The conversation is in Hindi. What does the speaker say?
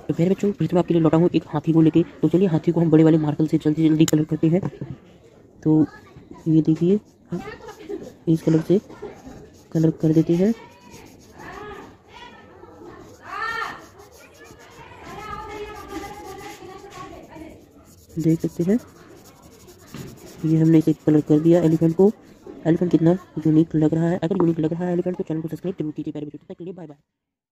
तो फिर बच्चों फिर से मैं आपके लिए लौटा हूँ एक हाथी को लेके। तो चलिए हाथी को हम बड़े वाले मार्कर से जल्दी जल्दी कलर करते हैं। तो ये देखिए हम इस कलर से कलर कर देते हैं। देख सकते हैं ये हमने इसे कलर कर दिया एलिफेंट को। एलिफेंट कितना यूनिक लग रहा है। अगर यूनिक लग रहा है एलिफेंट तो चैनल को सब्सक्राइब जरूर कीजिए प्यारे बच्चों। तब तक के लिए बाय बाय।